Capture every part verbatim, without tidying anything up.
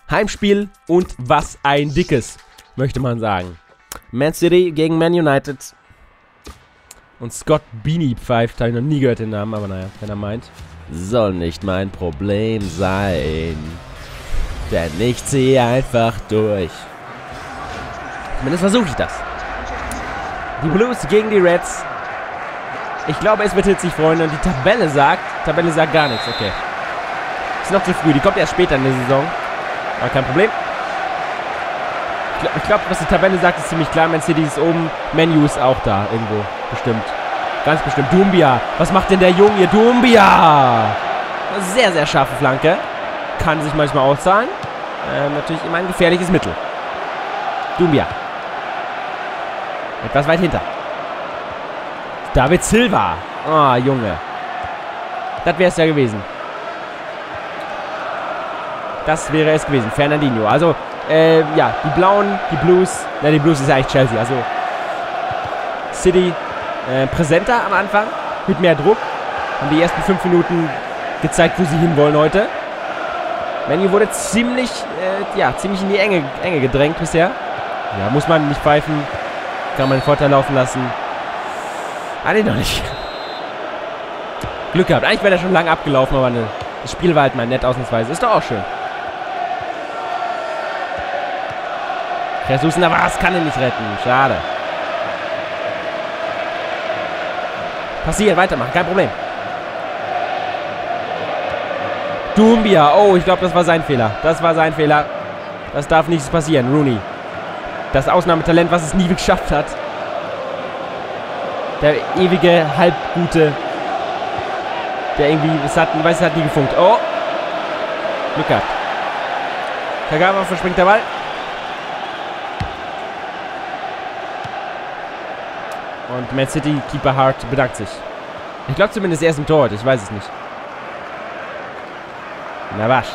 Heimspiel und was ein dickes, möchte man sagen. Man City gegen Man United. Und Scott Beanie pfeift, habe ich noch nie gehört den Namen, aber naja, wenn er meint. Soll nicht mein Problem sein. Denn ich ziehe einfach durch. Zumindest versuche ich das. Die Blues gegen die Reds. Ich glaube, es wird hitzig, Freunde. Und die Tabelle sagt, Tabelle sagt gar nichts, okay. Ist noch zu früh, die kommt erst später in der Saison. Aber kein Problem. Ich glaube, glaub, was die Tabelle sagt, ist ziemlich klar. Man City ist oben, Man U ist auch da irgendwo. Bestimmt. Ganz bestimmt. Doumbia. Was macht denn der Junge? Doumbia! Sehr, sehr scharfe Flanke. Kann sich manchmal auszahlen. Äh, natürlich immer ein gefährliches Mittel. Doumbia. Etwas weit hinter. David Silva. Ah, oh, Junge. Das wäre es ja gewesen. Das wäre es gewesen. Fernandinho. Also, äh, ja, die Blauen, die Blues. Na, die Blues ist ja eigentlich Chelsea. Also, City äh, präsenter am Anfang. Mit mehr Druck. Haben die ersten fünf Minuten gezeigt, wo sie hinwollen heute. Man U wurde ziemlich, äh, ja, ziemlich in die Enge, Enge gedrängt bisher. Ja, muss man nicht pfeifen. Kann man den Vorteil laufen lassen. Ah, nee, noch nicht. Glück gehabt. Eigentlich wäre der schon lange abgelaufen, aber ne, das Spiel war halt mal nett ausnahmsweise. Ist doch auch schön. Jesus Navas kann ihn nicht retten. Schade. Passiert, weitermachen. Kein Problem. Doumbia. Oh, ich glaube, das war sein Fehler. Das war sein Fehler. Das darf nichts passieren. Rooney. Das Ausnahmetalent, was es nie geschafft hat. Der ewige Halbgute. Der irgendwie, es hat, weiß, es hat nie gefunkt. Oh. Glück gehabt. Kagawa verspringt der Ball. Und Man City Keeper Hart bedankt sich. Ich glaube zumindest er ist im Tor. Ich weiß es nicht. Navas.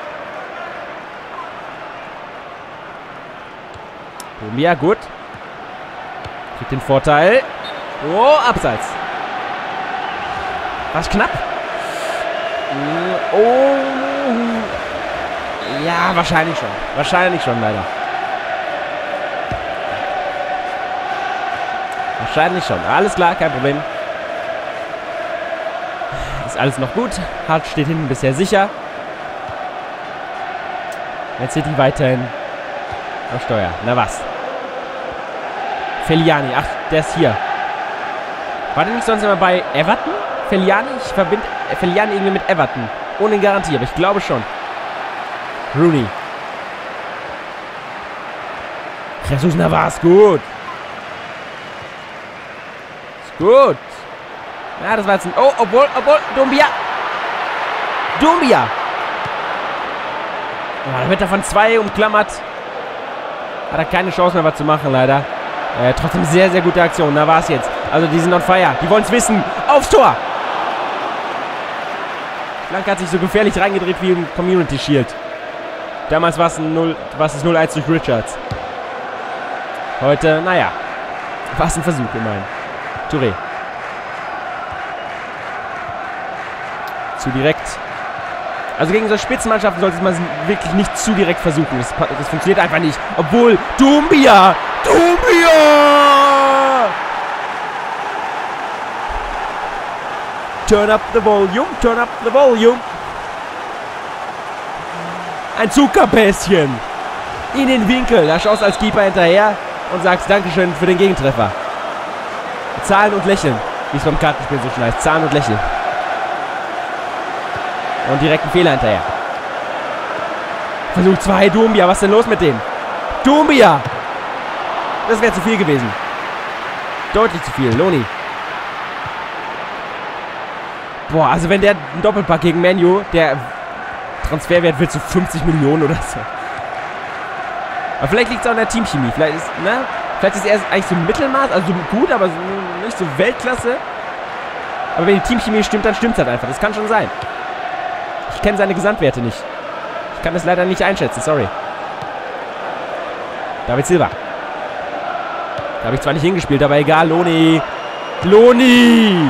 Doumbia, gut. Kriegt den Vorteil. Oh, abseits. Was knapp? Oh. Ja, wahrscheinlich schon. Wahrscheinlich schon, leider. Wahrscheinlich schon. Alles klar, kein Problem. Ist alles noch gut. Hart steht hinten bisher sicher. Man City weiterhin am Steuer. Na was? Feliani. Ach, der ist hier. War der nicht sonst immer bei Everton? Feliani? Ich verbinde Feliani irgendwie mit Everton. Ohne Garantie, aber ich glaube schon. Rooney. Jesus Navas, gut. Ist gut. Ja, das war jetzt ein... Oh, obwohl, obwohl, Doumbia. Doumbia. Ja, da wird er von zwei umklammert. Hat er keine Chance mehr, was zu machen, leider. Äh, trotzdem sehr, sehr gute Aktion. Na, war's jetzt. Also, die sind on fire. Die wollen es wissen. Aufs Tor! Flanke hat sich so gefährlich reingedreht wie im Community Shield. Damals war es null eins durch Richards. Heute, naja. War es ein Versuch, immerhin. Touré. Zu direkt. Also gegen solche Spitzenmannschaften sollte man es wirklich nicht zu direkt versuchen. Das, das funktioniert einfach nicht. Obwohl, Doumbia! Doumbia! Turn up the volume, turn up the volume. Ein Zuckerpässchen. In den Winkel. Da schaust du als Keeper hinterher und sagst Dankeschön für den Gegentreffer. Zahlen und lächeln. Wie es beim Kartenspiel so schön heißt. Zahlen und lächeln. Und direkt ein Fehler hinterher. Versuch zwei, Doumbia. Was ist denn los mit dem? Doumbia! Das wäre zu viel gewesen. Deutlich zu viel. Loni. Boah, also wenn der ein Doppelpack gegen Man U, der Transferwert wird zu fünfzig Millionen oder so. Aber vielleicht liegt es auch an der Teamchemie. Vielleicht ist, ne? Vielleicht ist er eigentlich so ein Mittelmaß, also gut, aber so, nicht so Weltklasse. Aber wenn die Teamchemie stimmt, dann stimmt es halt einfach. Das kann schon sein. Ich kenne seine Gesamtwerte nicht. Ich kann das leider nicht einschätzen, sorry. David Silva. Da habe ich zwar nicht hingespielt, aber egal. Loni. Loni!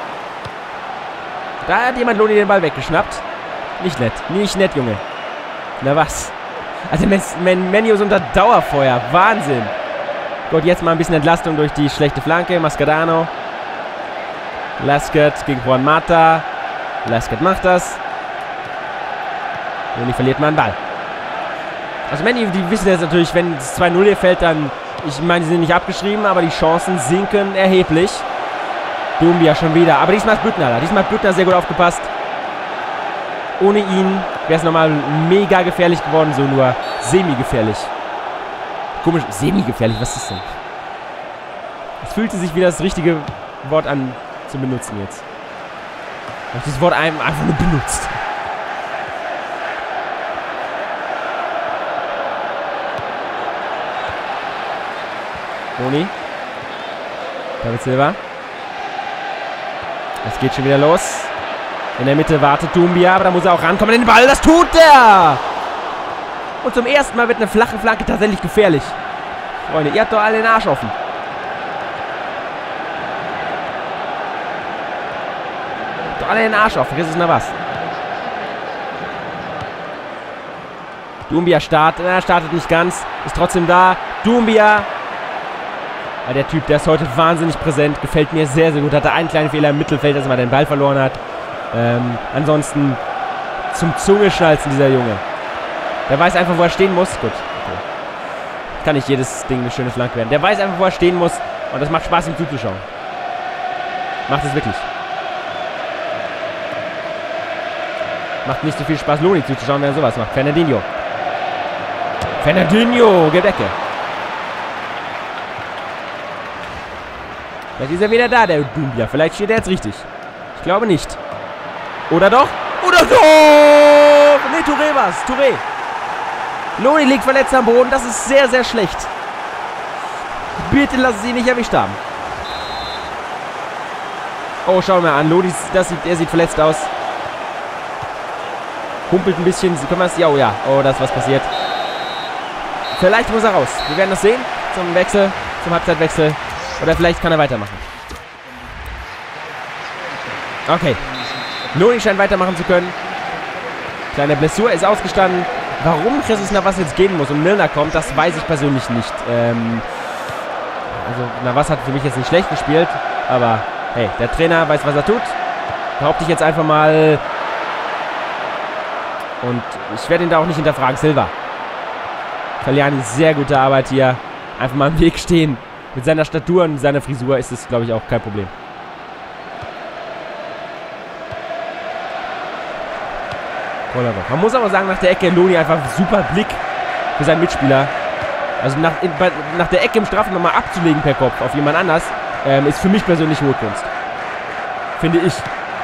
Da hat jemand Loni den Ball weggeschnappt. Nicht nett. Nicht nett, Junge. Na was? Also Menu ist unter Dauerfeuer. Wahnsinn. Gut, jetzt mal ein bisschen Entlastung durch die schlechte Flanke. Mascherano. Lasket gegen Juan Mata. Lasket macht das. Und die verliert mal einen Ball. Also Menu, die wissen jetzt natürlich, wenn es zwei null hier fällt, dann... Ich meine, die sind nicht abgeschrieben, aber die Chancen sinken erheblich. Doumbia schon wieder. Aber diesmal ist Büttner da. Diesmal hat Büttner sehr gut aufgepasst. Ohne ihn wäre es nochmal mega gefährlich geworden, so nur semi-gefährlich. Komisch, semi-gefährlich, was ist das denn? Es fühlte sich wieder das richtige Wort an zu benutzen jetzt. Ich habe das Wort einem einfach nur benutzt. Boni. David Silva. Es geht schon wieder los. In der Mitte wartet Doumbia, aber da muss er auch rankommen in den Ball. Das tut er! Und zum ersten Mal wird eine flache Flanke tatsächlich gefährlich. Freunde, ihr habt doch alle den Arsch offen. Doch alle den Arsch offen. Jesus Navas. Doumbia startet. Er startet nicht ganz. Ist trotzdem da. Doumbia. Ja, der Typ, der ist heute wahnsinnig präsent. Gefällt mir sehr, sehr gut. Hatte einen kleinen Fehler im Mittelfeld, dass er mal den Ball verloren hat. Ähm, ansonsten zum Zungeschnalzen dieser Junge. Der weiß einfach, wo er stehen muss. Gut. Okay. Kann nicht jedes Ding eine schöne Flanke werden. Der weiß einfach, wo er stehen muss. Und das macht Spaß, ihm zuzuschauen. Macht es wirklich. Macht nicht so viel Spaß, Loni zuzuschauen, wenn er sowas macht. Fernandinho. Fernandinho, Gedecke. Vielleicht ist er wieder da, der Doumbia. Vielleicht steht er jetzt richtig. Ich glaube nicht. Oder doch? Oder doch! Nee, Touré war's. Touré. Loni liegt verletzt am Boden. Das ist sehr, sehr schlecht. Bitte lassen Sie ihn nicht erwischt haben. Oh, schauen wir an. Loni, das sieht, er sieht verletzt aus. Humpelt ein bisschen. Können wir es? Ja, oh ja. Oh, da ist was passiert. Vielleicht muss er raus. Wir werden das sehen. Zum Wechsel. Zum Halbzeitwechsel. Oder vielleicht kann er weitermachen. Okay. Loni scheint weitermachen zu können. Kleine Blessur ist ausgestanden. Warum Jesus Navas jetzt gehen muss und Milner kommt, das weiß ich persönlich nicht. Ähm, also Navas hat für mich jetzt nicht schlecht gespielt. Aber hey, der Trainer weiß, was er tut. Behaupte ich jetzt einfach mal. Und ich werde ihn da auch nicht hinterfragen. Silva. Fagliani, sehr gute Arbeit hier. Einfach mal im Weg stehen. Mit seiner Statur und seiner Frisur ist es, glaube ich, auch kein Problem. Man muss aber sagen, nach der Ecke Loni einfach super Blick für seinen Mitspieler. Also nach, in, bei, nach der Ecke im Strafraum nochmal abzulegen per Kopf auf jemand anders, ähm, ist für mich persönlich hohe Kunst. Finde ich.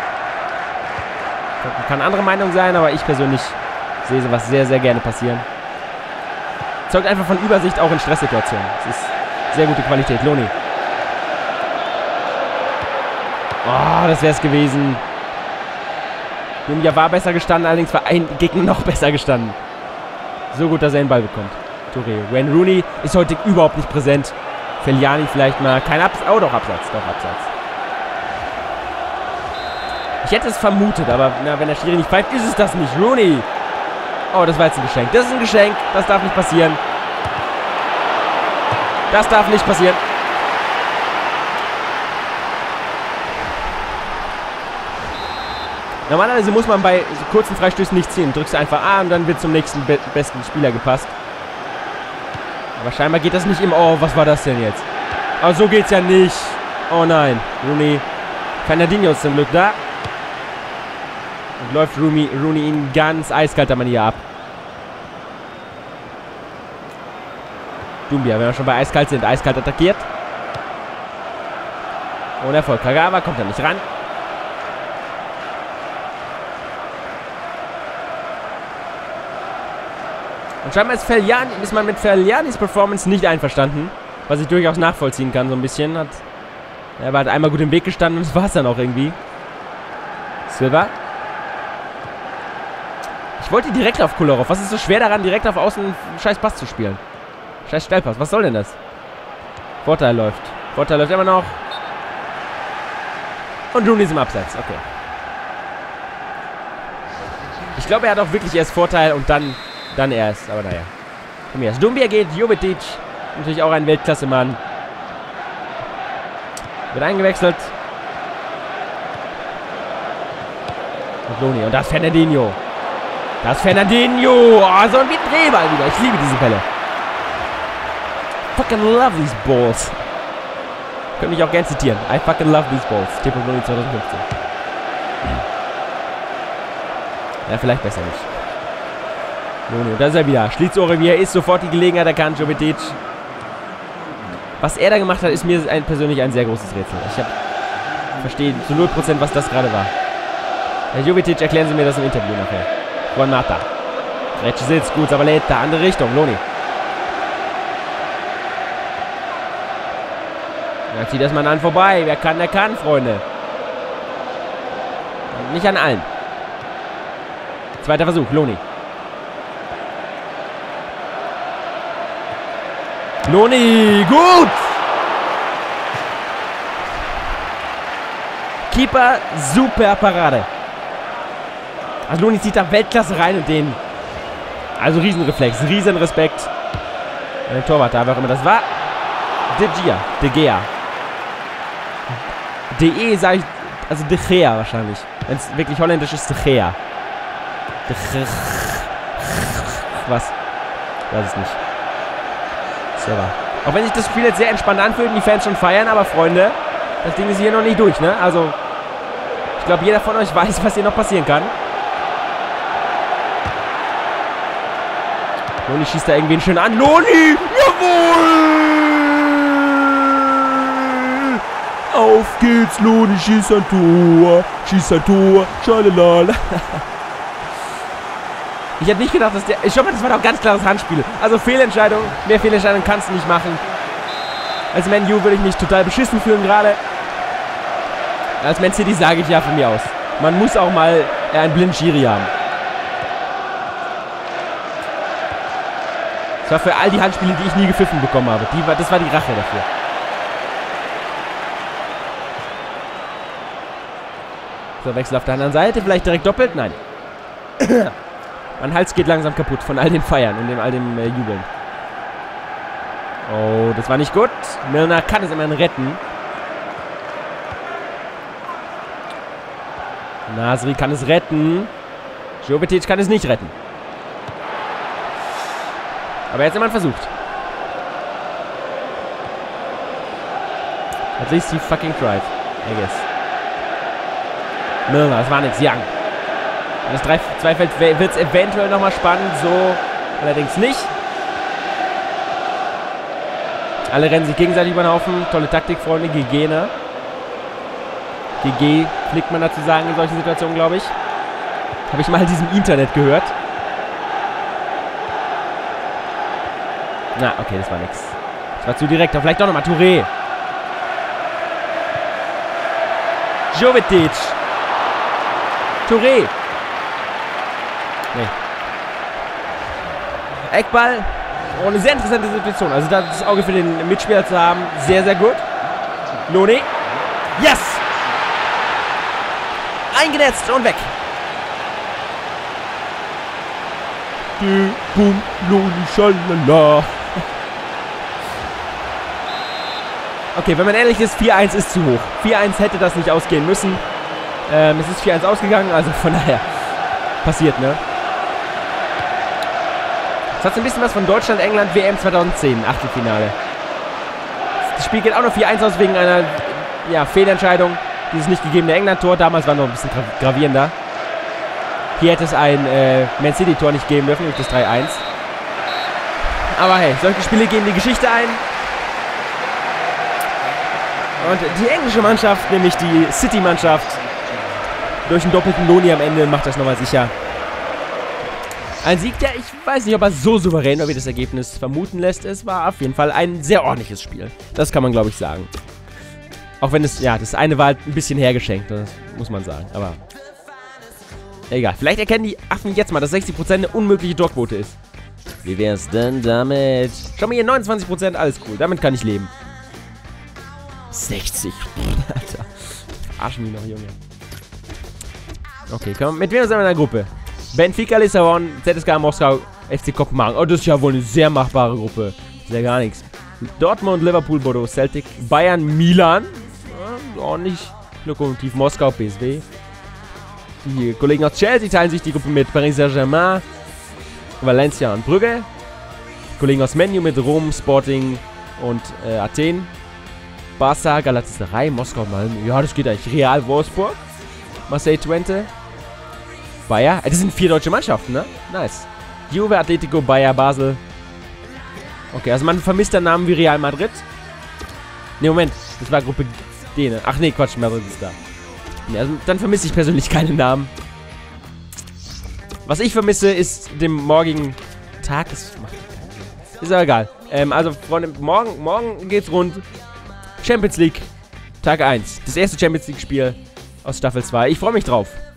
Kann andere Meinung sein, aber ich persönlich sehe sowas sehr, sehr gerne passieren. Zeugt einfach von Übersicht auch in Stresssituationen. Das ist sehr gute Qualität. Loni. Oh, das wäre es gewesen. Doumbia war besser gestanden, allerdings war ein Gegner noch besser gestanden. So gut, dass er den Ball bekommt. Touré. Wayne Rooney ist heute überhaupt nicht präsent. Fagliani vielleicht mal. Kein Absatz. Oh, doch Absatz. Doch Absatz. Ich hätte es vermutet, aber na, wenn der Schiri nicht pfeift, ist es das nicht. Rooney. Oh, das war jetzt ein Geschenk. Das ist ein Geschenk. Das darf nicht passieren. Das darf nicht passieren. Normalerweise muss man bei so kurzen Freistößen nicht ziehen. Drückst du einfach A und dann wird zum nächsten be besten Spieler gepasst. Aber scheinbar geht das nicht immer. Oh, was war das denn jetzt? Aber so geht's ja nicht. Oh nein. Rooney. Fernandinho ist zum Glück da. Und läuft Rooney, Rooney in ganz eiskalter Manier ab. Doumbia, wenn wir schon bei eiskalt sind. Eiskalt attackiert. Ohne Erfolg. Kagawa kommt da nicht ran. Und scheinbar ist, Fagliani, ist man mit Faglianis Performance nicht einverstanden. Was ich durchaus nachvollziehen kann, so ein bisschen. Hat, er war halt einmal gut im Weg gestanden und das war es dann auch irgendwie. Silva. Ich wollte direkt auf Kolarov. Was ist so schwer daran, direkt auf Außen einen scheiß Pass zu spielen? Scheiß Stellpass. Was soll denn das? Vorteil läuft. Vorteil läuft immer noch. Und Rooney ist im Abseits. Okay. Ich glaube, er hat auch wirklich erst Vorteil und dann Dann erst, aber naja. Komm her, Dumbia geht, Jovetic. Natürlich auch ein Weltklasse-Mann. Wird eingewechselt. Und Loni. Und das ist Fernandinho. Das ist Fernandinho. Oh, so ein Drehball wieder. Ich liebe diese Bälle. Fucking love these balls. Könnte mich auch gern zitieren. I fucking love these balls. Tipp und Loni zwanzig fünfzehn. Ja, vielleicht besser nicht. Loni. Und da ist er wieder. Schlitzohre, wie er ist. Sofort die Gelegenheit erkannt. Jovetic. Was er da gemacht hat, ist mir ein, persönlich ein sehr großes Rätsel. Ich hab, verstehe zu null Prozent, was das gerade war. Herr Jovetic, erklären Sie mir das im Interview nachher. Juan Mata. Rechts sitzt, gut, Zabaleta, andere Richtung, Loni. Ja, zieht erstmal an vorbei. Wer kann, der kann, Freunde. Und nicht an allen. Zweiter Versuch, Loni. Loni, gut! Keeper, super Parade. Also Loni zieht da Weltklasse rein und den... Also Riesenreflex, Riesenrespekt. Der Torwart da, wer auch immer das war. De Gea, De Gea. De E sage ich... Also De Gea wahrscheinlich. Wenn es wirklich holländisch ist, De Gea. De Gea. Was? Ich weiß es nicht. Auch wenn sich das Spiel jetzt sehr entspannt anfühlt und die Fans schon feiern, aber Freunde, das Ding ist hier noch nicht durch, ne? Also, ich glaube, jeder von euch weiß, was hier noch passieren kann. Loni schießt da irgendwen schön an. Loni! Jawohl! Auf geht's, Loni schießt ein Tor. Schießt ein Tor. Schalala. Ich hätte nicht gedacht, dass der... Ich glaube, das war doch ein ganz klares Handspiel. Also Fehlentscheidung. Mehr Fehlentscheidung kannst du nicht machen. Als Man U würde ich mich total beschissen fühlen gerade. Als Man City sage ich ja von mir aus. Man muss auch mal äh, einen blinden Schiri haben. Das war für all die Handspiele, die ich nie gepfiffen bekommen habe. Die war, das war die Rache dafür. So, Wechsel auf der anderen Seite. Vielleicht direkt doppelt? Nein. Mein Hals geht langsam kaputt von all den Feiern und dem, all dem äh, Jubeln. Oh, das war nicht gut. Milner kann es immerhin retten. Nasri kann es retten. Jovetic kann es nicht retten. Aber jetzt jemand versucht. At least he fucking tried, I guess. Milner, das war nichts. Young. Das drei zwei Feld wird es eventuell nochmal spannend, so allerdings nicht. Alle rennen sich gegenseitig über den Haufen. Tolle Taktik, Freunde. G G, ne? G G pflegt man dazu sagen in solchen Situationen, glaube ich. Habe ich mal in diesem Internet gehört. Na, okay, das war nix. Das war zu direkt. Aber vielleicht doch nochmal Touré. Jovetic. Touré. Nee. Eckball. Oh, eine sehr interessante Situation. Also da das Auge für den Mitspieler zu haben, sehr, sehr gut. Loni. Yes! Eingenetzt und weg. Boom, Loni, schalala. Okay, wenn man ehrlich ist, vier eins ist zu hoch. vier eins hätte das nicht ausgehen müssen. Ähm, es ist vier eins ausgegangen, also von daher passiert, ne? Das hat so ein bisschen was von Deutschland, England, W M zweitausendzehn, Achtelfinale. Das Spiel geht auch noch vier eins aus wegen einer ja, Fehlentscheidung. Dieses nicht gegebene England-Tor. Damals war noch ein bisschen gra gravierender. Hier hätte es ein äh, Man City-Tor nicht geben dürfen, durch das drei eins. Aber hey, solche Spiele gehen die Geschichte ein. Und die englische Mannschaft, nämlich die City-Mannschaft, durch einen doppelten Loni am Ende macht das nochmal sicher. Ein Sieg, der, ich weiß nicht, ob er so souverän war, wie das Ergebnis vermuten lässt. Es war auf jeden Fall ein sehr ordentliches Spiel. Das kann man, glaube ich, sagen. Auch wenn es, ja, das eine war halt ein bisschen hergeschenkt, das muss man sagen. Aber egal. Vielleicht erkennen die Affen jetzt mal, dass sechzig Prozent eine unmögliche Torquote ist. Wie wär's denn damit? Schau mal hier, neunundzwanzig Prozent, alles cool. Damit kann ich leben. sechzig. Alter. Arsch mich noch, Junge. Okay, komm, mit wem sind wir in der Gruppe? Benfica Lissabon, Z S K A Moskau, F C Kopenhagen. Oh, das ist ja wohl eine sehr machbare Gruppe. Ist ja gar nichts. Dortmund, Liverpool, Bordeaux, Celtic, Bayern, Milan. Ja, ordentlich. Lokomotiv Moskau, P S V. Die Kollegen aus Chelsea teilen sich die Gruppe mit Paris Saint-Germain, Valencia und Brügge. Die Kollegen aus Man U mit Rom, Sporting und äh, Athen. Barca, Galatasaray, Moskau, Malmö. Ja, das geht eigentlich. Real, Wolfsburg. Marseille, Twente. Bayer. Das sind vier deutsche Mannschaften, ne? Nice. Juve, Atletico, Bayer, Basel. Okay, also man vermisst dann Namen wie Real Madrid. Ne, Moment. Das war Gruppe D, ne? Ach nee, Quatsch, Madrid ist da. Ne, also dann vermisse ich persönlich keine Namen. Was ich vermisse, ist dem morgigen Tag. Ist, ist aber egal. Ähm, also, Freunde, morgen, morgen geht's rund. Champions League, Tag eins. Das erste Champions League Spiel aus Staffel zwei. Ich freue mich drauf.